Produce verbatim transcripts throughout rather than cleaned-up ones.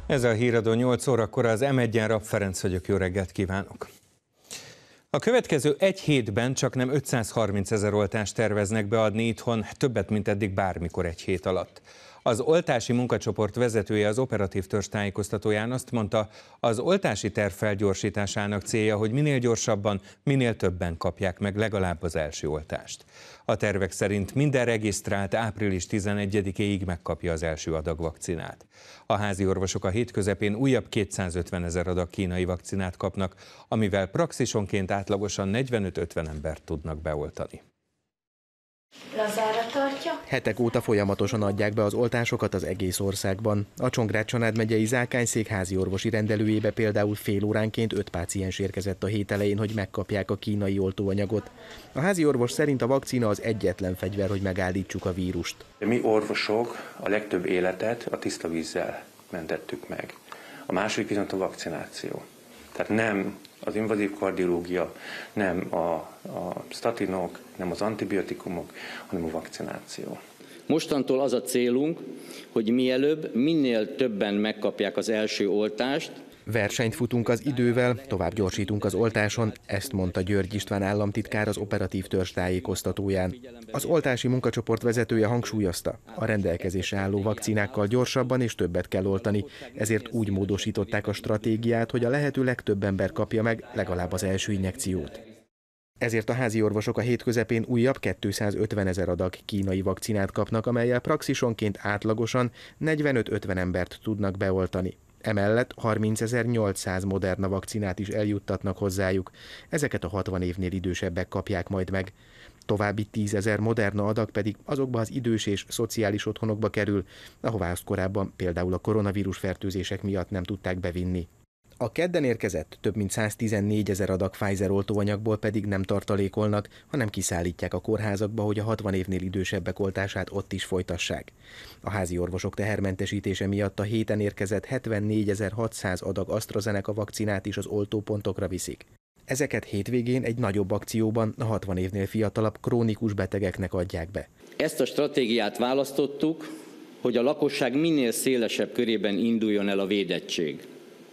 Ez a Híradó nyolc órakor, az em egyen Rapp Ferenc vagyok, jó reggelt kívánok! A következő egy hétben csaknem ötszázharmincezer oltást terveznek beadni itthon, többet, mint eddig bármikor egy hét alatt. Az oltási munkacsoport vezetője, az operatív törzs tájékoztatóján azt mondta, az oltási terv felgyorsításának célja, hogy minél gyorsabban, minél többen kapják meg legalább az első oltást. A tervek szerint minden regisztrált április tizenegyedikéig megkapja az első adag vakcinát. A házi orvosok a hét közepén újabb kétszázötvenezer adag kínai vakcinát kapnak, amivel praxisonként átlagosan negyvenöt-ötven embert tudnak beoltani. Lazára tartja. Hetek óta folyamatosan adják be az oltásokat az egész országban. A Csongrád-Csanád megyei Zákányszék házi orvosi rendelőjébe például fél óránként öt páciens érkezett a hét elején, hogy megkapják a kínai oltóanyagot. A házi orvos szerint a vakcina az egyetlen fegyver, hogy megállítsuk a vírust. Mi orvosok a legtöbb életet a tiszta vízzel mentettük meg. A második viszont a vakcináció. Tehát nem az invazív kardiológia, nem a, a statinok, nem az antibiotikumok, hanem a vakcináció. Mostantól az a célunk, hogy mielőbb, minél többen megkapják az első oltást. Versenyt futunk az idővel, tovább gyorsítunk az oltáson, ezt mondta György István államtitkár az operatív törzs tájékoztatóján. Az oltási munkacsoport vezetője hangsúlyozta, a rendelkezésre álló vakcinákkal gyorsabban és többet kell oltani, ezért úgy módosították a stratégiát, hogy a lehető legtöbb ember kapja meg legalább az első injekciót. Ezért a házi orvosok a hét közepén újabb kétszázötvenezer adag kínai vakcinát kapnak, amellyel praxisonként átlagosan negyvenöt-ötven embert tudnak beoltani. Emellett harmincezer-nyolcszáz Moderna vakcinát is eljuttatnak hozzájuk, ezeket a hatvan évnél idősebbek kapják majd meg. További tízezer Moderna adag pedig azokba az idős és szociális otthonokba kerül, ahová azt korábban például a koronavírus fertőzések miatt nem tudták bevinni. A kedden érkezett több mint száztizennégyezer adag Pfizer oltóanyagból pedig nem tartalékolnak, hanem kiszállítják a kórházakba, hogy a hatvan évnél idősebbek oltását ott is folytassák. A házi orvosok tehermentesítése miatt a héten érkezett hetvennégyezer-hatszáz adag AstraZeneca vakcinát is az oltópontokra viszik. Ezeket hétvégén egy nagyobb akcióban a hatvan évnél fiatalabb krónikus betegeknek adják be. Ezt a stratégiát választottuk, hogy a lakosság minél szélesebb körében induljon el a védettség.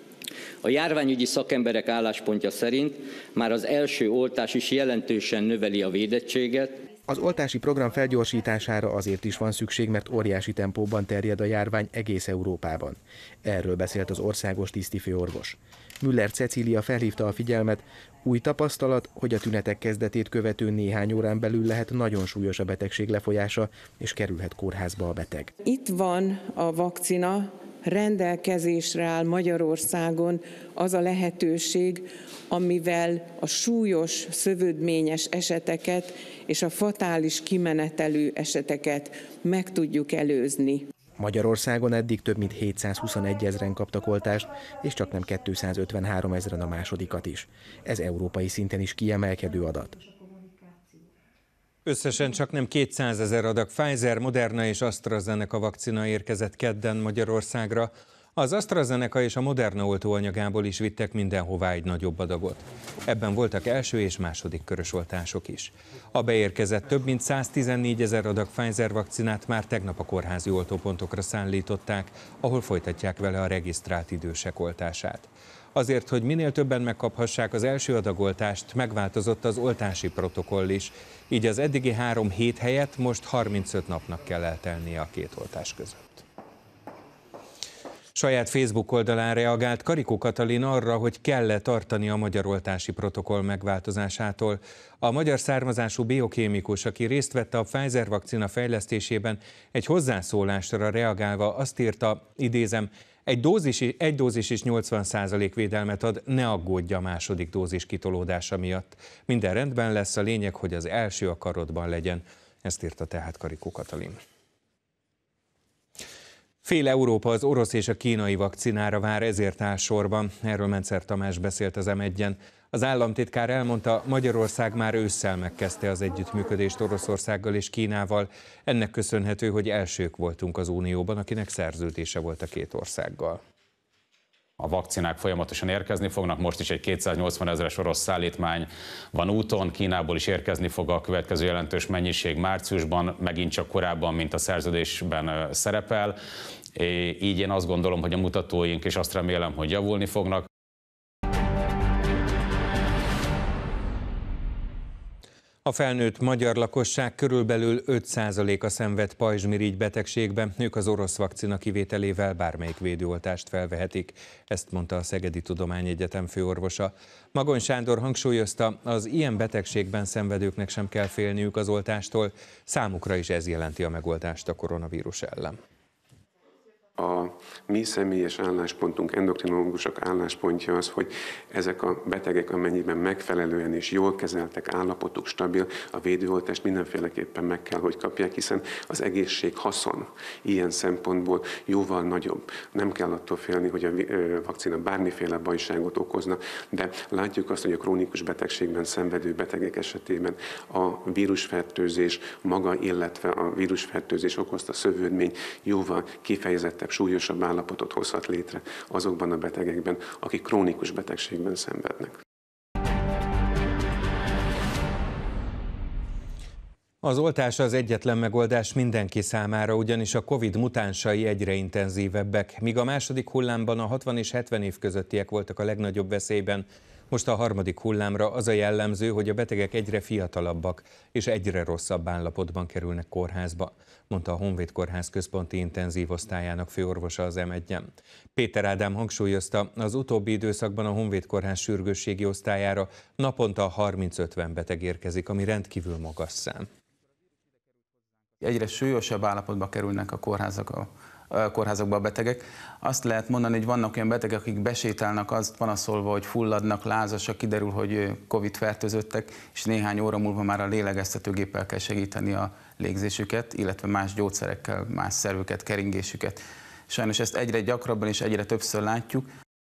A járványügyi szakemberek álláspontja szerint már az első oltás is jelentősen növeli a védettséget. Az oltási program felgyorsítására azért is van szükség, mert óriási tempóban terjed a járvány egész Európában. Erről beszélt az országos tisztifőorvos. Müller Cecília felhívta a figyelmet, új tapasztalat, hogy a tünetek kezdetét követő néhány órán belül lehet nagyon súlyos a betegség lefolyása, és kerülhet kórházba a beteg. Itt van a vakcina, rendelkezésre áll Magyarországon az a lehetőség, amivel a súlyos szövődményes eseteket és a fatális kimenetelő eseteket meg tudjuk előzni. Magyarországon eddig több mint hétszázhuszonegy ezren kaptak oltást, és csak nem kétszázötvenhárom ezren a másodikat is. Ez európai szinten is kiemelkedő adat. Összesen csak nem kétszázezer adag Pfizer, Moderna és AstraZeneca vakcina érkezett kedden Magyarországra. Az AstraZeneca és a Moderna oltóanyagából is vittek mindenhová egy nagyobb adagot. Ebben voltak első és második körös oltások is. A beérkezett több mint száztizennégyezer adag Pfizer vakcinát már tegnap a kórházi oltópontokra szállították, ahol folytatják vele a regisztrált idősek oltását. Azért, hogy minél többen megkaphassák az első adagoltást, megváltozott az oltási protokoll is, így az eddigi három hét helyett most harmincöt napnak kell eltelnie a két oltás között. Saját Facebook oldalán reagált Karikó Katalin arra, hogy kell-e tartani a magyar oltási protokoll megváltozásától. A magyar származású biokémikus, aki részt vett a Pfizer vakcina fejlesztésében, egy hozzászólásra reagálva azt írta, idézem, Egy dózis, egy dózis is nyolcvan százalék védelmet ad, ne aggódj a második dózis kitolódása miatt. Minden rendben lesz, a lényeg, hogy az első a karodban legyen. Ezt írta tehát Karikó Katalin. Fél Európa az orosz és a kínai vakcinára vár, ezért áll sorban. Erről Mencer Tamás beszélt az em egyen. Az államtitkár elmondta, Magyarország már ősszel megkezdte az együttműködést Oroszországgal és Kínával. Ennek köszönhető, hogy elsők voltunk az Unióban, akinek szerződése volt a két országgal. A vakcinák folyamatosan érkezni fognak, most is egy kétszáznyolcvan ezeres orosz szállítmány van úton, Kínából is érkezni fog a következő jelentős mennyiség márciusban, megint csak korábban, mint a szerződésben szerepel. Így én azt gondolom, hogy a mutatóink, és azt remélem, hogy javulni fognak. A felnőtt magyar lakosság körülbelül öt százaléka szenved pajzsmirigy betegségben, ők az orosz vakcina kivételével bármelyik védőoltást felvehetik, ezt mondta a Szegedi Tudományegyetem főorvosa. Magony Sándor hangsúlyozta, az ilyen betegségben szenvedőknek sem kell félniük az oltástól, számukra is ez jelenti a megoldást a koronavírus ellen. A mi személyes álláspontunk, endokrinológusok álláspontja az, hogy ezek a betegek, amennyiben megfelelően és jól kezeltek, állapotuk stabil, a védőoltást mindenféleképpen meg kell, hogy kapják, hiszen az egészség haszon ilyen szempontból jóval nagyobb. Nem kell attól félni, hogy a vakcina bármiféle bajságot okozna, de látjuk azt, hogy a krónikus betegségben szenvedő betegek esetében a vírusfertőzés maga, illetve a vírusfertőzés okozta szövődmény jóval kifejezettebb, súlyosabb állapotot hozhat létre azokban a betegekben, akik krónikus betegségben szenvednek. Az oltás az egyetlen megoldás mindenki számára, ugyanis a Covid mutánsai egyre intenzívebbek. Míg a második hullámban a hatvan és hetven év közöttiek voltak a legnagyobb veszélyben, most a harmadik hullámra az a jellemző, hogy a betegek egyre fiatalabbak és egyre rosszabb állapotban kerülnek kórházba, mondta a Honvéd Kórház központi intenzív osztályának főorvosa az em egyen. Péter Ádám hangsúlyozta, az utóbbi időszakban a Honvéd Kórház sürgősségi osztályára naponta harminc-ötven beteg érkezik, ami rendkívül magas szám. Egyre súlyosabb állapotba kerülnek a kórházak, a kórházakba a betegek. Azt lehet mondani, hogy vannak olyan betegek, akik besétálnak azt panaszolva, hogy fulladnak, lázasak, kiderül, hogy Covid fertőzöttek, és néhány óra múlva már a lélegeztetőgéppel kell segíteni a légzésüket, illetve más gyógyszerekkel, más szervüket, keringésüket. Sajnos ezt egyre gyakrabban és egyre többször látjuk.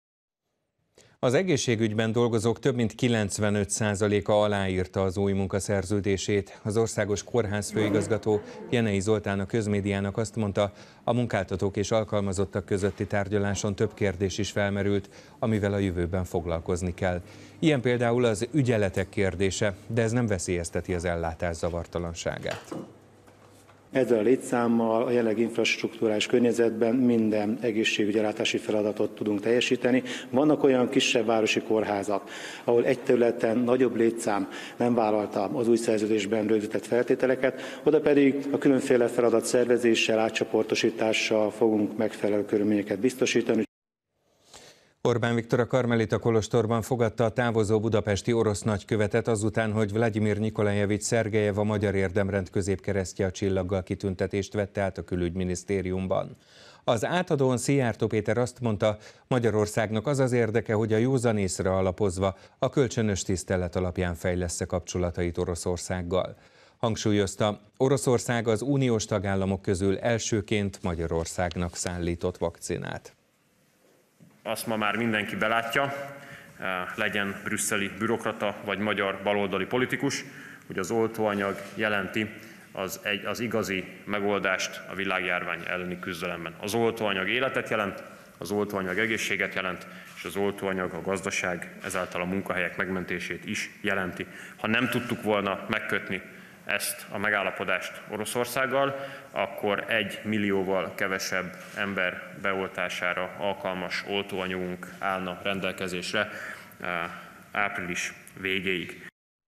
Az egészségügyben dolgozók több mint kilencvenöt százaléka aláírta az új munkaszerződését. Az országos kórház főigazgató Jenei Zoltán a Közmédiának azt mondta, a munkáltatók és alkalmazottak közötti tárgyaláson több kérdés is felmerült, amivel a jövőben foglalkozni kell. Ilyen például az ügyeletek kérdése, de ez nem veszélyezteti az ellátás zavartalanságát. Ezzel a létszámmal a jelenlegi infrastruktúrás környezetben minden egészségügyi ellátási feladatot tudunk teljesíteni. Vannak olyan kisebb városi kórházak, ahol egy területen nagyobb létszám nem vállalta az új szerződésben rögzített feltételeket, oda pedig a különféle feladat szervezéssel, átcsoportosítással fogunk megfelelő körülményeket biztosítani. Orbán Viktor a Karmelita kolostorban fogadta a távozó budapesti orosz nagykövetet azután, hogy Vladimir Nikolajevics Szergejev, a Magyar Érdemrend középkeresztje a csillaggal kitüntetést vette át a külügyminisztériumban. Az átadón Szijjártó Péter azt mondta, Magyarországnak az az érdeke, hogy a józan észre alapozva a kölcsönös tisztelet alapján fejlessze kapcsolatait Oroszországgal. Hangsúlyozta, Oroszország az uniós tagállamok közül elsőként Magyarországnak szállított vakcinát. Azt ma már mindenki belátja, legyen brüsszeli bürokrata vagy magyar baloldali politikus, hogy az oltóanyag jelenti az, egy, az igazi megoldást a világjárvány elleni küzdelemben. Az oltóanyag életet jelent, az oltóanyag egészséget jelent, és az oltóanyag a gazdaság, ezáltal a munkahelyek megmentését is jelenti. Ha nem tudtuk volna megkötni ezt a megállapodást Oroszországgal, akkor egy millióval kevesebb ember beoltására alkalmas oltóanyagunk állna rendelkezésre április végéig.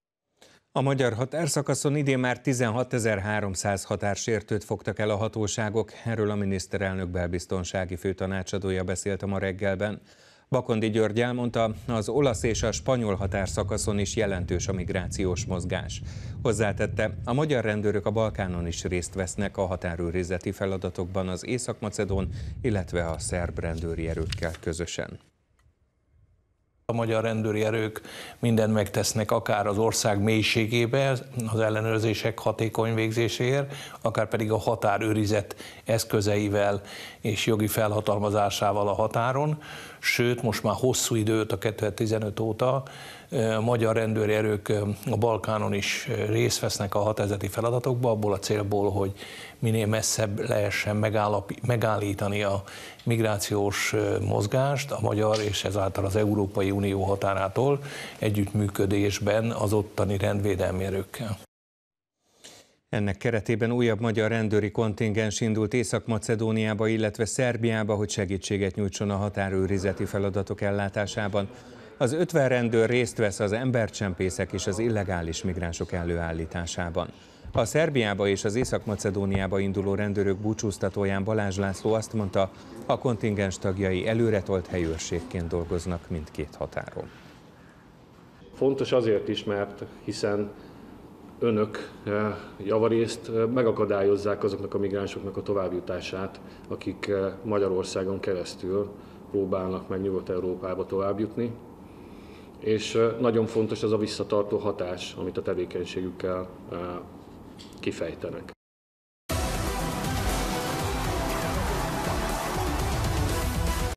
A magyar határszakaszon idén már tizenhatezer-háromszáz határsértőt fogtak el a hatóságok, erről a miniszterelnök belbiztonsági főtanácsadója beszélt a Ma reggelben. Bakondi György elmondta, az olasz és a spanyol határszakaszon is jelentős a migrációs mozgás. Hozzátette, a magyar rendőrök a Balkánon is részt vesznek a határőrizeti feladatokban az észak-macedón, illetve a szerb rendőri erőkkel közösen. A magyar rendőri erők mindent megtesznek, akár az ország mélységébe az ellenőrzések hatékony végzéséért, akár pedig a határőrizet eszközeivel és jogi felhatalmazásával a határon. Sőt, most már hosszú időt, a kétezer-tizenöt óta a magyar rendőri erők a Balkánon is részt vesznek a határozati feladatokba, abból a célból, hogy minél messzebb lehessen megállítani a migrációs mozgást a magyar és ezáltal az Európai Unió határától együttműködésben az ottani rendvédelmi erőkkel. Ennek keretében újabb magyar rendőri kontingens indult Észak-Macedóniába, illetve Szerbiába, hogy segítséget nyújtson a határőrizeti feladatok ellátásában. Az ötven rendőr részt vesz az embercsempészek és az illegális migránsok előállításában. A Szerbiába és az Észak-Macedóniába induló rendőrök búcsúztatóján Balázs László azt mondta, a kontingens tagjai előretolt helyőrségként dolgoznak mindkét határon. Fontos azért is, mert hiszen önök javarészt megakadályozzák azoknak a migránsoknak a továbbjutását, akik Magyarországon keresztül próbálnak meg Nyugat-Európába továbbjutni. És nagyon fontos az a visszatartó hatás, amit a tevékenységükkel kifejtenek.